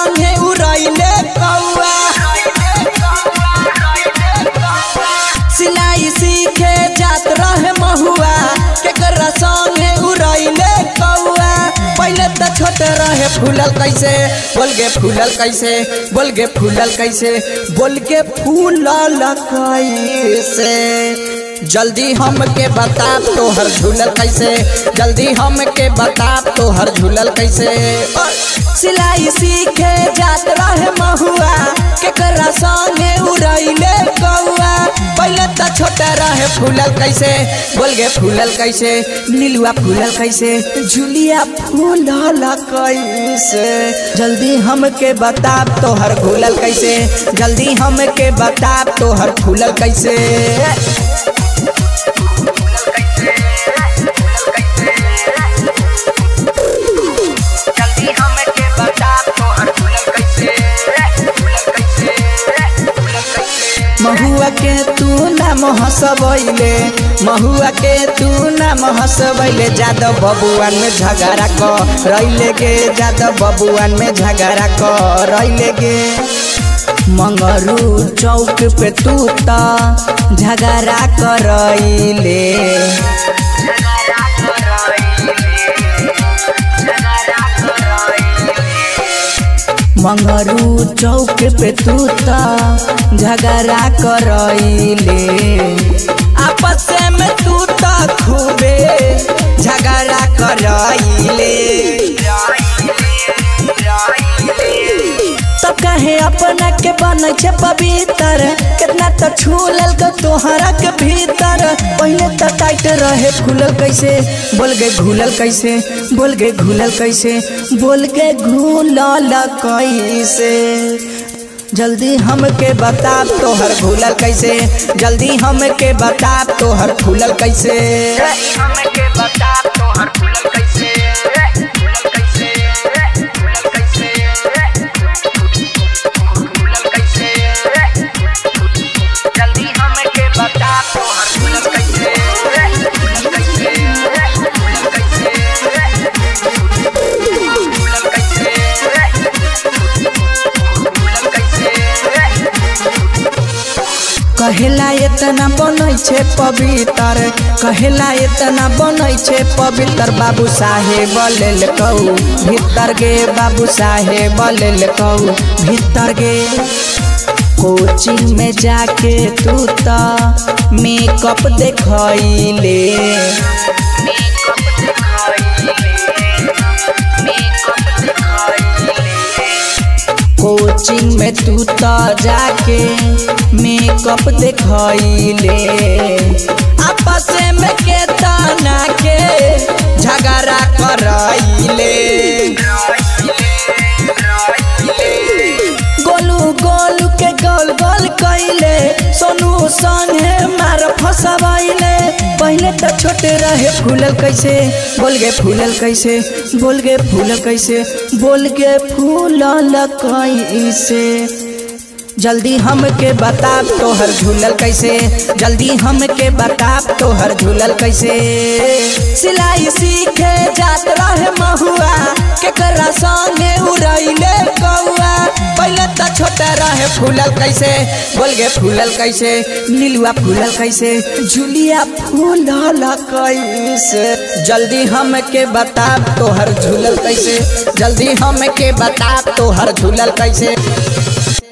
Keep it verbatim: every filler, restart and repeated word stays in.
संगे उड़ैले कौआ। सिलाई सीखे जात रहे महुआ केकरा संगे उड़ैले कौआ। पहले तो छोटे रहे फूलल कैसे बोल गे फूलल कैसे बोल गे फूलल कैसे बोल गे फूलल कैसे। जल्दी हमके बता तोहर झूलल कैसे जल्दी हमके बता तोहर झूलल कैसे। सिलाई सीखे जात रहे महुआ केकरा संगे उड़ैले कौआ। पहले तो छोटे रहे फूलल कैसे बोल गे फूलल कैसे नीलुआ फूलल कैसे झुलिया फूलल कैसे। जल्दी हमके बता तोहर फूलल कैसे जल्दी हमके बता तोहर फूलल कैसे। महुआ के तू नाम हंसबैले महुआ के तू नाम हंसबैले जादव बबुआन में झगड़ा करैले गे जादव बबुआन में झगड़ा करैले गे। मंगरू चौक पे तू ता झगड़ा करैले मंगरू चौक पे तू ता झगड़ा करैले। आपस में तू ता खूबे झगड़ा करैले। तो कहे अपना के बन छे पवित्र कितना तो छूलल को तोहरा के भीतर। पहले तो टाइट रहे फूलल कैसे बोल गे घूलल कैसे बोल गे घूलल कैसे बोल गे घूलल कैसे। जल्दी हमके बता तोहर घूलल कैसे जल्दी हमके बता तोहर फूलल कैसे। हमके बता तोहर फूलल कैसे फूलल कैसे फूलल कैसे फूलल कैसे जल्दी हमके बता तोहर फूलल कैसे फूलल कैसे फूलल कैसे फूलल कैसे कहेला इतना बनै छे पवित्र कहेला इतना बनै छे पवित्र। बाबू साहेब लेल कहू भीतर गे बाबू साहेब लेल कहू भीतर गे। कोचिंग में जाके तू ता मेकअप देखैले कोचिंग में तू तो जाके मेकअप देखैले। आपस में के तना के झगड़ा करैले। गोलू गोलू के गोल गोल कैले सोनू संगे मार फसबैले। पहले तो छोटे रहे फूलल कैसे बोल गे फूलल कैसे बोल गे फूलल कैसे बोल गे फूलल कैसे। जल्दी हमके बता तोहर झूलल कैसे जल्दी हमके बता तोहर झूलल कैसे। सिलाई सीखे जात रहे महुआ केकरा संगे उड़ैले कौआ। पहले तो छोटे रहे फूलल कैसे बोल गे फूलल कैसे नीलुआ फूलल कैसे झुलिया फूलल कैसे। जल्दी हमके बता तोहर झूलल कैसे जल्दी हमके बता तोहर झूलल कैसे।